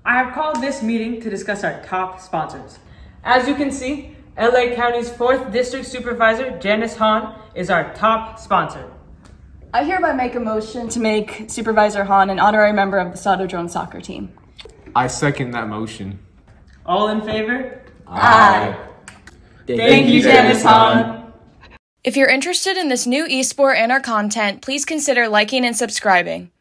I have called this meeting to discuss our top sponsors. As you can see, LA County's 4th District Supervisor Janice Hahn is our top sponsor. I hereby make a motion to make Supervisor Hahn an honorary member of the Soto-Drone soccer team. I second that motion. All in favor? Aye. Thank you, Janice Hahn. If you're interested in this new esport and our content, please consider liking and subscribing.